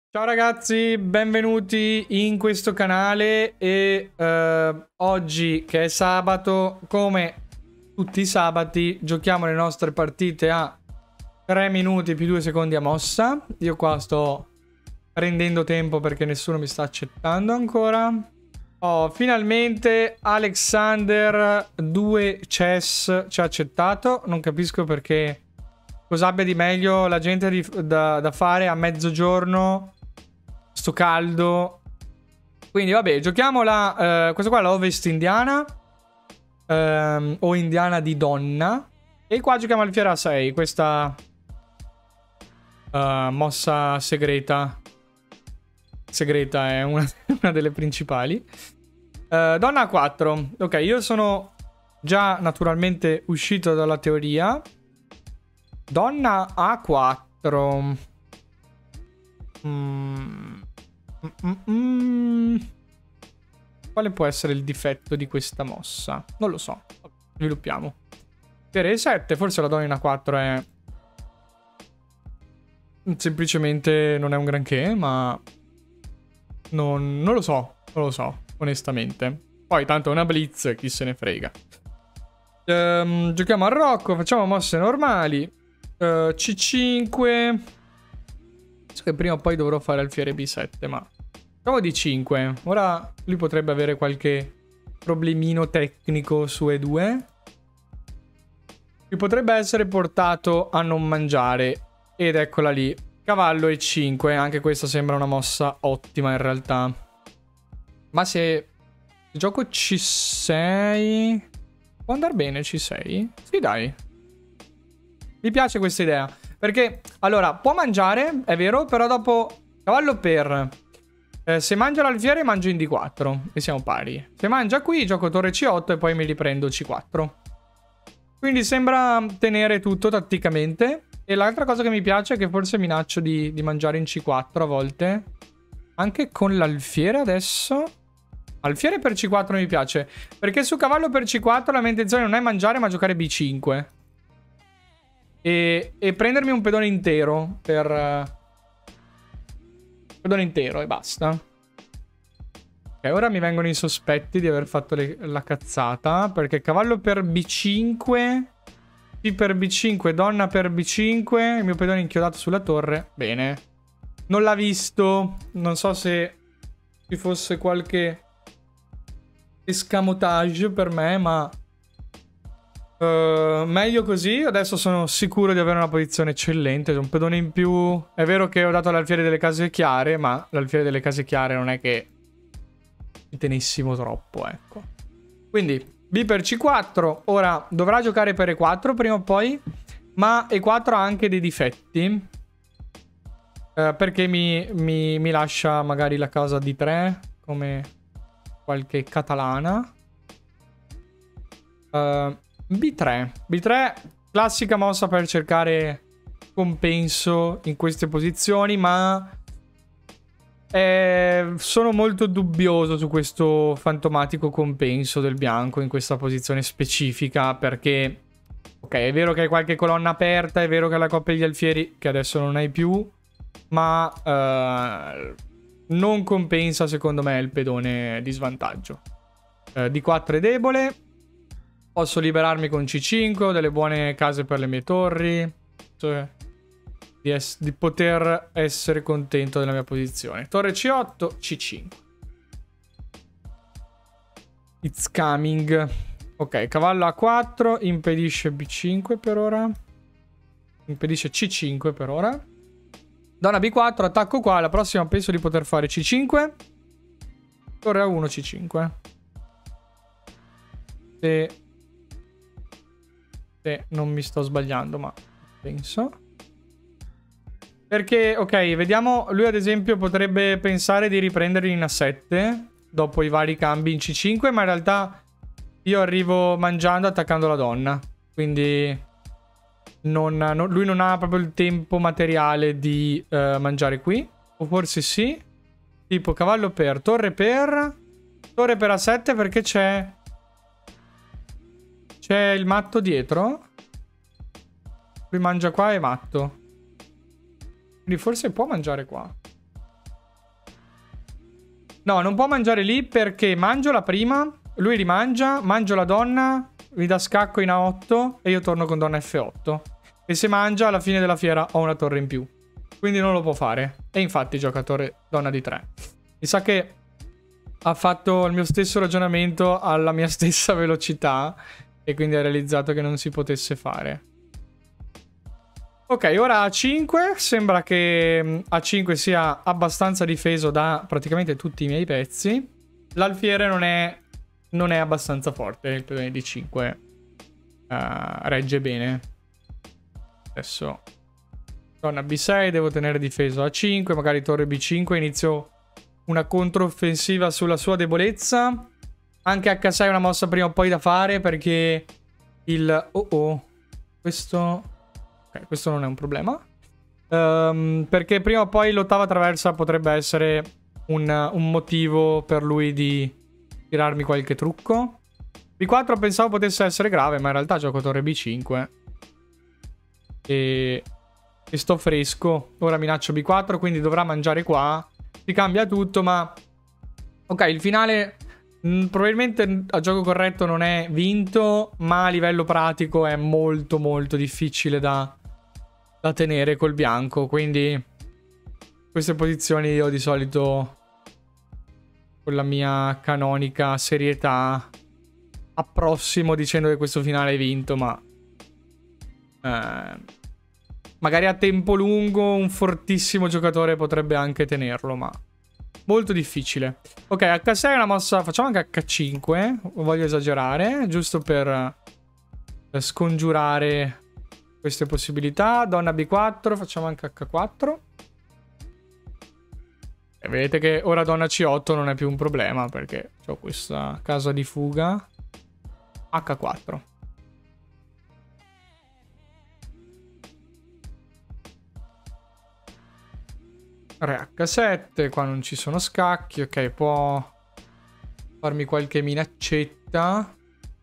Ciao ragazzi, benvenuti in questo canale e oggi che è sabato, come tutti i sabati, giochiamo le nostre partite a 3 minuti più 2 secondi a mossa. Io qua sto prendendo tempo perché nessuno mi sta accettando ancora. Oh, finalmente Alexander 2 Chess ci ha accettato, non capisco perché cosa abbia di meglio la gente da fare a mezzogiorno. Sto caldo. Quindi vabbè, giochiamo questa qua è la Ovest Indiana o Indiana di donna. E qua giochiamo al Fiera 6. Questa mossa segreta. Segreta è una delle principali. Donna a 4. Ok, io sono già naturalmente uscito dalla teoria. Donna a 4. Quale può essere il difetto di questa mossa? Non lo so. Sviluppiamo. Per 7, forse la donna in A4 è semplicemente non è un granché, ma non lo so. Non lo so, onestamente. Poi tanto è una blitz, chi se ne frega. Giochiamo a Rocco, facciamo mosse normali. C5. So che prima o poi dovrò fare alfiere B7, ma facciamo di 5. Ora lui potrebbe avere qualche problemino tecnico su E2. Lui potrebbe essere portato a non mangiare. Ed eccola lì. Cavallo E5. Anche questa sembra una mossa ottima in realtà. Ma se gioco C6... può andare bene C6? Sì, dai. Mi piace questa idea. Perché, allora, può mangiare, è vero, però dopo cavallo per... se mangia l'alfiere mangio in D4 e siamo pari. Se mangia qui gioco torre C8 e poi mi riprendo C4. Quindi sembra tenere tutto tatticamente. E l'altra cosa che mi piace è che forse minaccio di mangiare in C4 a volte. Anche con l'alfiere adesso. Alfiere per C4 mi piace. Perché su cavallo per C4 la mia intenzione non è mangiare ma giocare B5. E prendermi un pedone intero per... pedone intero e basta. Ok, ora mi vengono i sospetti di aver fatto la cazzata. Perché cavallo per B5... C per B5, donna per B5. Il mio pedone inchiodato sulla torre. Bene. Non l'ha visto. Non so se ci fosse qualche escamotage per me, ma... meglio così. Adesso sono sicuro di avere una posizione eccellente. Un pedone in più. È vero che ho dato l'alfiere delle case chiare, ma l'alfiere delle case chiare non è che ci tenessimo troppo, ecco. Quindi B per C4. Ora dovrà giocare per E4 prima o poi, ma E4 ha anche dei difetti, perché mi lascia magari la casa D3 come qualche catalana. B3. B3, classica mossa per cercare compenso in queste posizioni, ma sono molto dubbioso su questo fantomatico compenso del bianco in questa posizione specifica, perché, ok, è vero che hai qualche colonna aperta, è vero che hai la coppia degli alfieri, che adesso non hai più, ma non compensa secondo me il pedone di svantaggio. D4 è debole. Posso liberarmi con C5, ho delle buone case per le mie torri. Cioè, di poter essere contento della mia posizione. Torre C8, C5. It's coming. Ok, cavallo A4, impedisce B5 per ora. Impedisce C5 per ora. Donna B4, attacco qua. La prossima penso di poter fare C5. Torre A1, C5. Se non mi sto sbagliando, ma penso. Perché, ok, vediamo. Lui ad esempio potrebbe pensare di riprendere in A7 dopo i vari cambi in C5, ma in realtà io arrivo mangiando attaccando la donna. Quindi lui non ha proprio il tempo materiale di mangiare qui. O forse sì. Tipo cavallo per, torre per A7 perché c'è il matto dietro. Lui mangia qua e matto. Quindi forse può mangiare qua. No, non può mangiare lì perché mangio la prima, lui rimangia, mangio la donna, mi dà scacco in A8 e io torno con donna F8. E se mangia, alla fine della fiera ho una torre in più. Quindi non lo può fare. E infatti giocatore donna di 3. Mi sa che ha fatto il mio stesso ragionamento alla mia stessa velocità e quindi ha realizzato che non si potesse fare. Ok, ora A5. Sembra che A5 sia abbastanza difeso da praticamente tutti i miei pezzi. L'alfiere non è abbastanza forte. Il pedone di 5 regge bene. Adesso donna B6, devo tenere difeso A5, magari torre B5, inizio una controffensiva sulla sua debolezza. Anche H6 è una mossa prima o poi da fare perché il... Questo... Ok, questo non è un problema. Perché prima o poi l'ottava traversa potrebbe essere un motivo per lui di tirarmi qualche trucco. B4 pensavo potesse essere grave, ma in realtà gioco torre B5. E sto fresco. Ora minaccio B4, quindi dovrà mangiare qua. Si cambia tutto, ma... Ok, il finale probabilmente a gioco corretto non è vinto, ma a livello pratico è molto molto difficile da tenere col bianco. Quindi queste posizioni io di solito con la mia canonica serietà approssimo dicendo che questo finale è vinto, ma... magari a tempo lungo un fortissimo giocatore potrebbe anche tenerlo, ma molto difficile. Ok, H6 è una mossa... Facciamo anche H5, voglio esagerare, giusto per scongiurare queste possibilità. Donna B4, facciamo anche H4. E vedete che ora donna C8 non è più un problema, perché ho questa casa di fuga. H4. Re H7, qua non ci sono scacchi, ok, può farmi qualche minaccetta.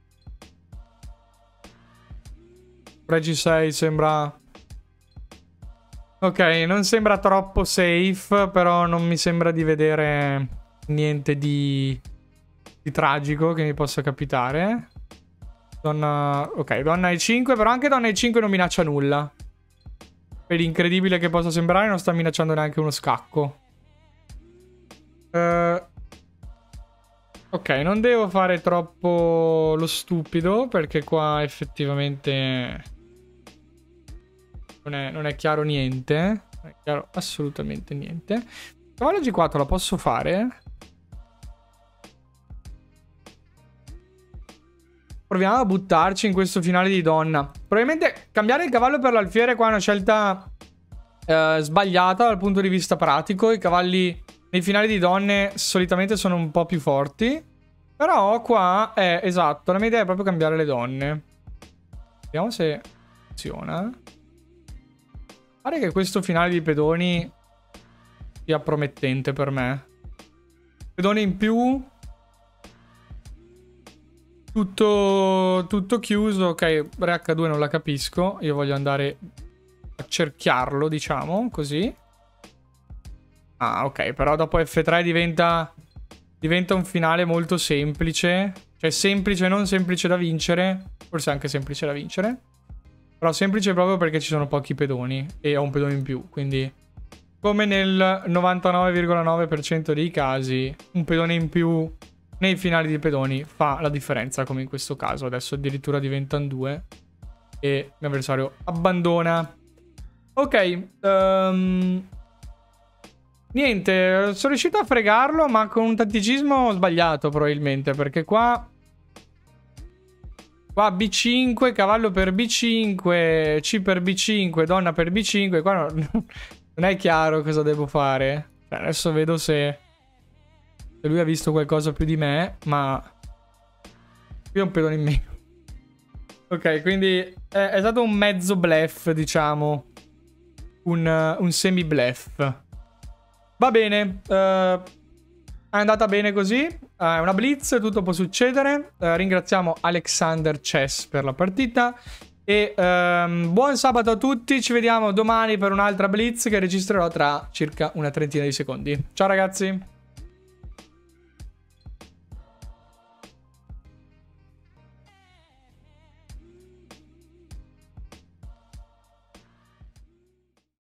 Re G6 sembra... Ok, non sembra troppo safe, però non mi sembra di vedere niente di tragico che mi possa capitare. Donna... Ok, donna E5, però anche donna E5 non minaccia nulla. Per incredibile che possa sembrare, non sta minacciando neanche uno scacco. Ok, non devo fare troppo lo stupido, perché qua effettivamente non è chiaro niente. Non è chiaro assolutamente niente. Cavallo G4 la posso fare? Proviamo a buttarci in questo finale di donna. Probabilmente cambiare il cavallo per l'alfiere qua è una scelta sbagliata dal punto di vista pratico. I cavalli nei finali di donne solitamente sono un po' più forti. Però qua è esatto, la mia idea è proprio cambiare le donne. Vediamo se funziona. Pare che questo finale di pedoni sia promettente per me. Pedone in più... Tutto chiuso. Ok, re H2 non la capisco. Io voglio andare a cerchiarlo, diciamo, così. Ah, ok, però dopo F3 diventa un finale molto semplice. Cioè semplice, non semplice da vincere. Forse anche semplice da vincere. Però semplice proprio perché ci sono pochi pedoni. E ho un pedone in più, quindi... Come nel 99,9% dei casi, un pedone in più... Nei finali di pedoni fa la differenza, come in questo caso. Adesso addirittura diventano 2 e il mio avversario abbandona. Ok, niente, sono riuscito a fregarlo, ma con un tatticismo sbagliato probabilmente, perché qua B5, cavallo per B5, C per B5, donna per B5. Qua non è chiaro cosa devo fare. Adesso vedo se lui ha visto qualcosa più di me, ma qui ho un pedone in meno. Ok, quindi è stato un mezzo bluff, diciamo. Un semi bluff. Va bene, è andata bene così. È una blitz, tutto può succedere. Ringraziamo Alexander Chess per la partita. E buon sabato a tutti. Ci vediamo domani per un'altra blitz che registrerò tra circa una trentina di secondi. Ciao ragazzi.